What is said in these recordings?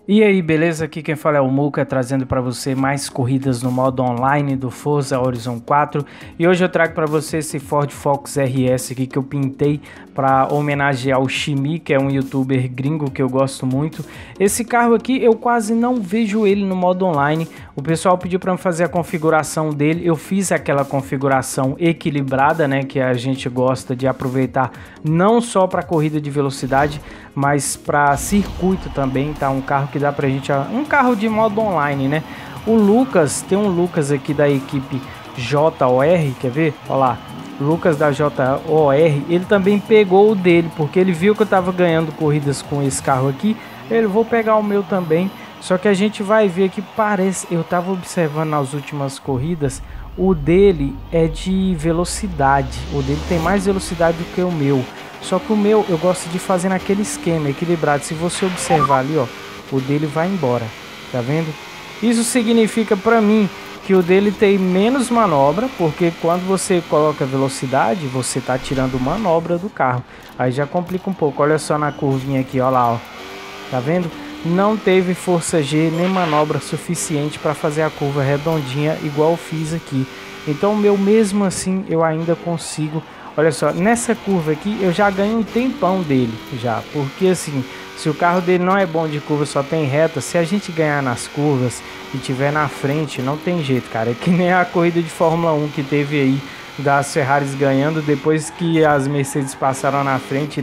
E aí, beleza? Aqui quem fala é o Muca, trazendo para você mais corridas no modo online do Forza Horizon 4. E hoje eu trago para você esse Ford Focus RS aqui que eu pintei para homenagear o Shimi, que é um youtuber gringo que eu gosto muito. Esse carro aqui eu quase não vejo ele no modo online. O pessoal pediu para eu fazer a configuração dele. Eu fiz aquela configuração equilibrada, né, que a gente gosta de aproveitar não só para corrida de velocidade, mas para circuito também, tá? Um carro que dá pra gente, um carro de modo online, né? O Lucas, tem um Lucas aqui da equipe JOR, quer ver? Olha lá, Lucas da JOR, ele também pegou o dele, porque ele viu que eu tava ganhando corridas com esse carro aqui, ele vou pegar o meu também. Só que a gente vai ver que parece, eu tava observando nas últimas corridas, o dele é de velocidade, o dele tem mais velocidade do que o meu. Só que o meu eu gosto de fazer naquele esquema equilibrado. Se você observar ali, ó, o dele vai embora, tá vendo? Isso significa para mim que o dele tem menos manobra, porque quando você coloca velocidade, você tá tirando manobra do carro. Aí já complica um pouco. Olha só na curvinha aqui, ó lá, ó. Tá vendo? Não teve força G nem manobra suficiente para fazer a curva redondinha igual eu fiz aqui. Então o meu mesmo assim eu ainda consigo. Olha só, nessa curva aqui eu já ganho um tempão dele já, porque assim, se o carro dele não é bom de curva, só tem reta, se a gente ganhar nas curvas e tiver na frente, não tem jeito, cara. É que nem a corrida de Fórmula 1 que teve aí das Ferraris ganhando depois que as Mercedes passaram na frente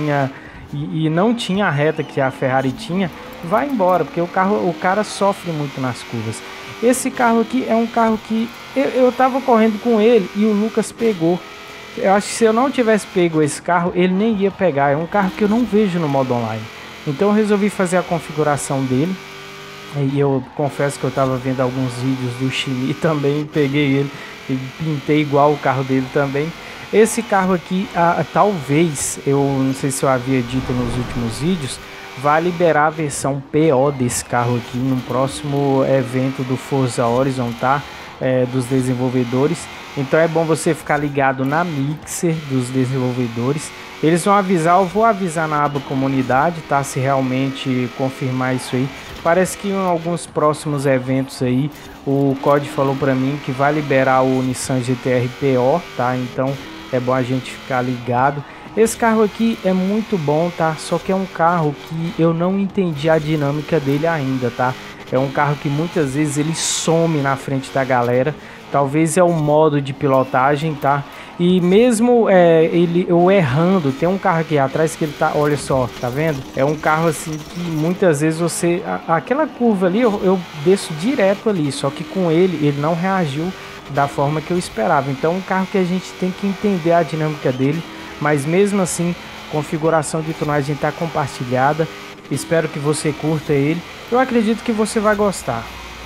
e não tinha a reta que a Ferrari tinha, vai embora, porque o cara sofre muito nas curvas. Esse carro aqui é um carro que eu tava correndo com ele e o Lucas pegou. Eu acho que se eu não tivesse pego esse carro, ele nem ia pegar. É um carro que eu não vejo no modo online. Então eu resolvi fazer a configuração dele. E eu confesso que eu estava vendo alguns vídeos do Shimi também, peguei ele e pintei igual o carro dele também. Esse carro aqui, talvez, eu não sei se eu havia dito nos últimos vídeos, vai liberar a versão PO desse carro aqui no próximo evento do Forza Horizon, tá? Dos desenvolvedores. Então é bom você ficar ligado na Mixer dos desenvolvedores. Eles vão avisar, eu vou avisar na aba comunidade, tá? Se realmente confirmar isso aí. Parece que em alguns próximos eventos aí, o COD falou para mim que vai liberar o Nissan GT-R PO, tá? Então é bom a gente ficar ligado. Esse carro aqui é muito bom, tá? Só que é um carro que eu não entendi a dinâmica dele ainda, tá? É um carro que muitas vezes ele some na frente da galera. Talvez é o modo de pilotagem, tá? E mesmo eu errando, tem um carro aqui atrás que ele tá, olha só, tá vendo? É um carro assim que muitas vezes você, aquela curva ali eu desço direto ali, só que com ele não reagiu da forma que eu esperava. Então é um carro que a gente tem que entender a dinâmica dele, mas mesmo assim, configuração de tonagem está compartilhada. Espero que você curta ele. Eu acredito que você vai gostar.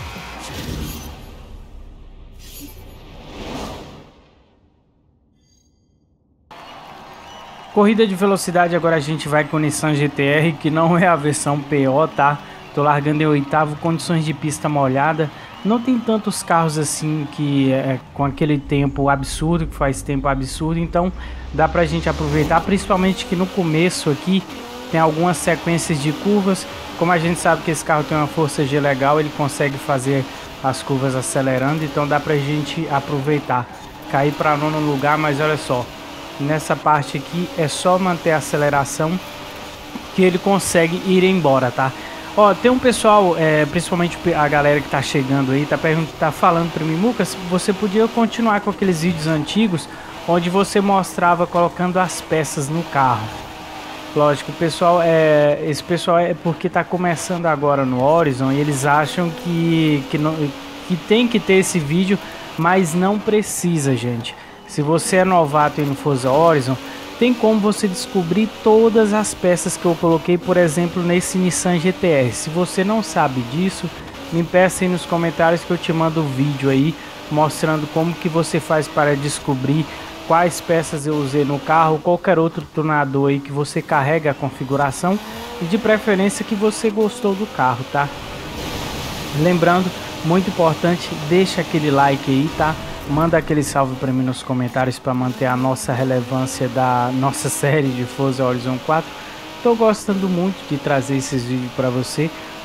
Corrida de velocidade, agora a gente vai com o Nissan GT-R, que não é a versão PO, tá? Tô largando em oitavo, condições de pista molhada. Não tem tantos carros assim que com aquele tempo absurdo, que faz tempo absurdo, então dá pra gente aproveitar, principalmente que no começo aqui tem algumas sequências de curvas. Como a gente sabe que esse carro tem uma força G legal, ele consegue fazer as curvas acelerando, então dá pra gente aproveitar. Cair para nono lugar, mas olha só, nessa parte aqui é só manter a aceleração que ele consegue ir embora, tá? Ó, tem um pessoal, principalmente a galera que tá chegando aí, tá falando pra mim, Lucas, você podia continuar com aqueles vídeos antigos onde você mostrava colocando as peças no carro. Lógico, o pessoal esse pessoal é porque tá começando agora no Horizon e eles acham que tem que ter esse vídeo, mas não precisa, gente. Se você é novato aí no Forza Horizon, tem como você descobrir todas as peças que eu coloquei, por exemplo, nesse Nissan GT-R. Se você não sabe disso, me peça aí nos comentários que eu te mando o vídeo aí, mostrando como que você faz para descobrir quais peças eu usei no carro, qualquer outro tunador aí que você carrega a configuração e de preferência que você gostou do carro, tá? Lembrando, muito importante, deixa aquele like aí, tá? Manda aquele salve para mim nos comentários para manter a nossa relevância da nossa série de Forza Horizon 4. Tô gostando muito de trazer esses vídeos para você.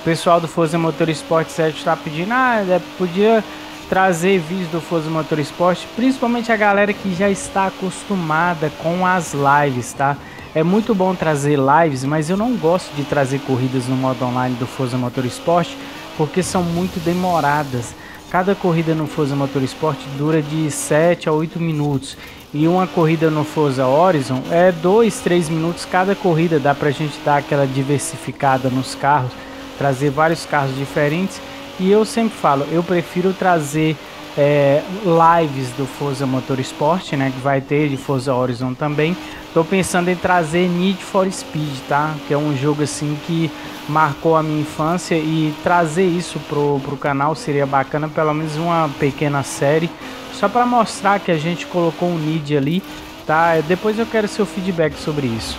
pessoal do Forza Motorsport 7 está pedindo, podia trazer vídeos do Forza Motorsport, principalmente a galera que já está acostumada com as lives, tá? É muito bom trazer lives, mas eu não gosto de trazer corridas no modo online do Forza Motorsport, porque são muito demoradas. Cada corrida no Forza Motorsport dura de 7 a 8 minutos. E uma corrida no Forza Horizon é 2, 3 minutos cada corrida. Dá pra gente dar aquela diversificada nos carros, trazer vários carros diferentes. E eu sempre falo, eu prefiro trazer lives do Forza Motorsport, né, que vai ter de Forza Horizon também. Tô pensando em trazer Need for Speed, tá? Que é um jogo assim que marcou a minha infância, e trazer isso pro canal seria bacana, pelo menos uma pequena série, só para mostrar que a gente colocou um Need ali, tá? Depois eu quero seu feedback sobre isso.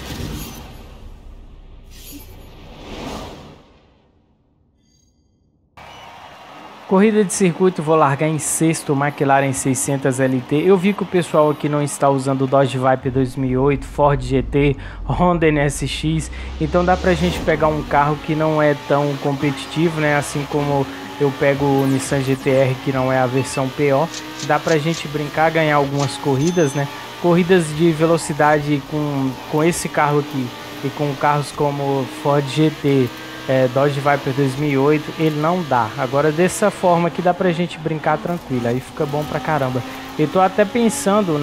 Corrida de circuito, vou largar em sexto, McLaren 600 LT. Eu vi que o pessoal aqui não está usando o Dodge Viper 2008, Ford GT, Honda NSX. Então dá pra gente pegar um carro que não é tão competitivo, né? Assim como eu pego o Nissan GT-R, que não é a versão PO. Dá pra gente brincar, ganhar algumas corridas, né? Corridas de velocidade com esse carro aqui e com carros como Ford GT, Dodge Viper 2008, ele não dá. Agora dessa forma aqui dá pra gente brincar tranquilo, aí fica bom pra caramba. Eu tô até pensando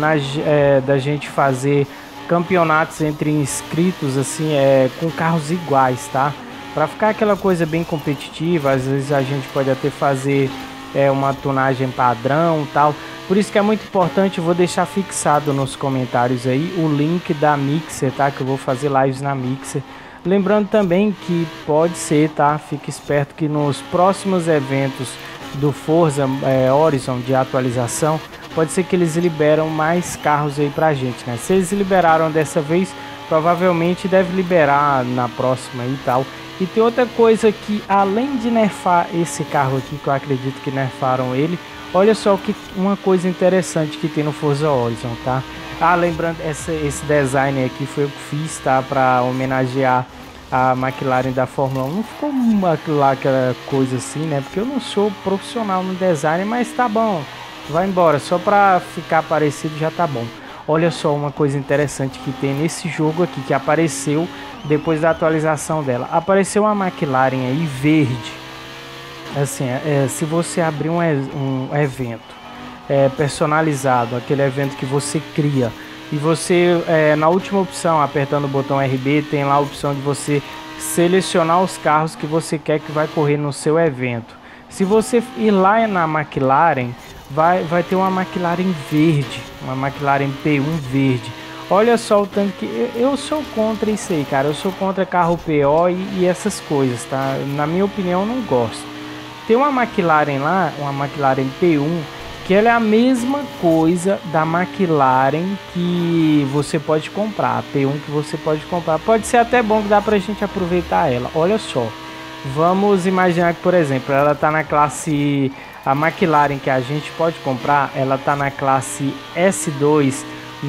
da gente fazer campeonatos entre inscritos assim, com carros iguais, tá? Pra ficar aquela coisa bem competitiva. Às vezes a gente pode até fazer uma tunagem padrão, tal. Por isso que é muito importante, eu vou deixar fixado nos comentários aí o link da Mixer, tá? Que eu vou fazer lives na Mixer. Lembrando também que pode ser, tá? Fique esperto que nos próximos eventos do Forza Horizon de atualização, pode ser que eles liberam mais carros aí pra gente, né? Se eles liberaram dessa vez, provavelmente deve liberar na próxima e tal. E tem outra coisa que, além de nerfar esse carro aqui, que eu acredito que nerfaram ele, olha só uma coisa interessante que tem no Forza Horizon, tá? Lembrando, esse design aqui foi eu que fiz, tá? Para homenagear a McLaren da Fórmula 1. Ficou aquela coisa assim, né? Porque eu não sou profissional no design, mas tá bom. Vai embora, só para ficar parecido já tá bom. Olha só uma coisa interessante que tem nesse jogo aqui, que apareceu depois da atualização dela. Apareceu uma McLaren aí verde. Assim, se você abrir um evento personalizado, aquele evento que você cria, e você na última opção, apertando o botão RB, tem lá a opção de você selecionar os carros que você quer que vai correr no seu evento. Se você ir lá na McLaren, vai ter uma McLaren verde, uma McLaren P1 verde. Olha só o tanto que eu sou contra isso aí, cara. Eu sou contra carro PO e essas coisas, tá? Na minha opinião, eu não gosto. Tem uma McLaren lá, uma McLaren P1, que ela é a mesma coisa da McLaren que você pode comprar, a P1 que você pode comprar. Pode ser até bom que dá pra gente aproveitar ela. Olha só, vamos imaginar que, por exemplo, ela tá na classe, a McLaren que a gente pode comprar, ela tá na classe S2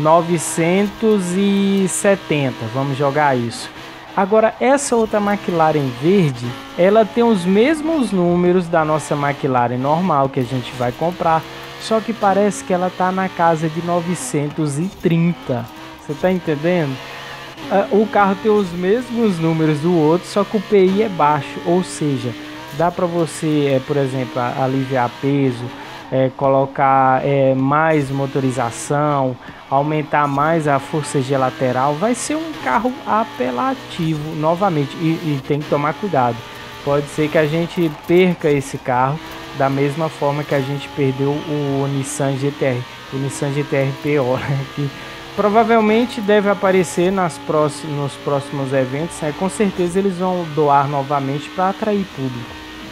970, vamos jogar isso. Agora essa outra McLaren verde, ela tem os mesmos números da nossa McLaren normal que a gente vai comprar, só que parece que ela tá na casa de 930. Você tá entendendo? O carro tem os mesmos números do outro, só que o PI é baixo, ou seja, dá para você, por exemplo, aliviar peso, colocar mais motorização, aumentar mais a força G lateral. Vai ser um carro apelativo novamente, e tem que tomar cuidado. Pode ser que a gente perca esse carro da mesma forma que a gente perdeu o Nissan GT-R, o Nissan GT-R PO, né? Que provavelmente deve aparecer nos próximos eventos, né? Com certeza eles vão doar novamente para atrair público.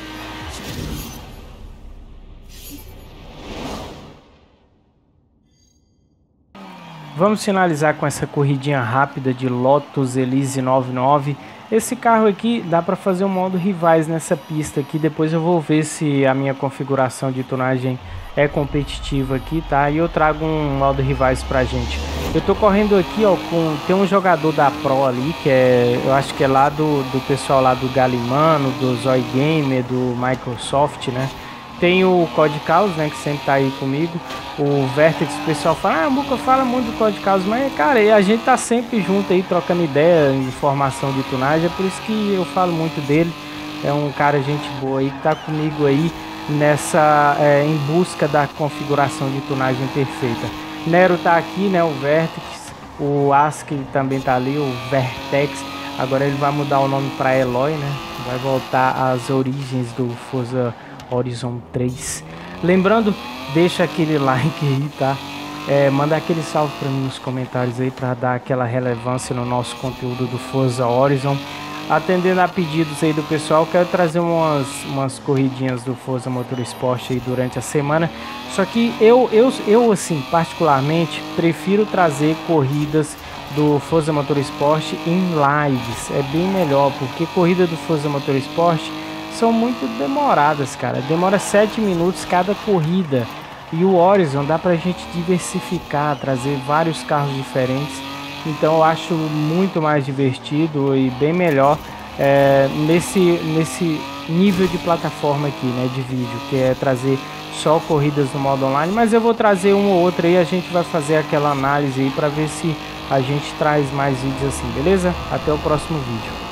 Vamos finalizar com essa corridinha rápida de Lotus Elise 99. Esse carro aqui dá para fazer um modo rivais nessa pista aqui. Depois eu vou ver se a minha configuração de tunagem é competitiva aqui, tá? E eu trago um modo rivais pra gente. Eu tô correndo aqui, ó, tem um jogador da Pro ali, que eu acho que é lá do pessoal lá do Galimano, do Zoy Gamer, do Microsoft, né? Tem o Code Caos, né, que sempre tá aí comigo. O Vertex, o pessoal fala, Muca fala muito do Code Caos, mas, cara, a gente tá sempre junto aí, trocando ideia, informação de tunagem, é por isso que eu falo muito dele. É um cara, gente boa aí, que tá comigo aí em busca da configuração de tunagem perfeita. Nero tá aqui, né, o Vertex, o Ask também tá ali, o Vertex. Agora ele vai mudar o nome para Eloy, né, vai voltar às origens do Forza Horizon 3. Lembrando, deixa aquele like aí, tá? Manda aquele salve para mim nos comentários aí para dar aquela relevância no nosso conteúdo do Forza Horizon. Atendendo a pedidos aí do pessoal, quero trazer umas corridinhas do Forza Motorsport aí durante a semana. Só que eu assim, particularmente, prefiro trazer corridas do Forza Motorsport em lives. É bem melhor, porque corrida do Forza Motorsport são muito demoradas, cara. Demora 7 minutos cada corrida. E o Horizon dá pra gente diversificar, trazer vários carros diferentes. Então eu acho muito mais divertido e bem melhor nesse nível de plataforma aqui, né, de vídeo, que é trazer só corridas no modo online. Mas eu vou trazer uma ou outra aí, a gente vai fazer aquela análise aí para ver se a gente traz mais vídeos assim, beleza? Até o próximo vídeo.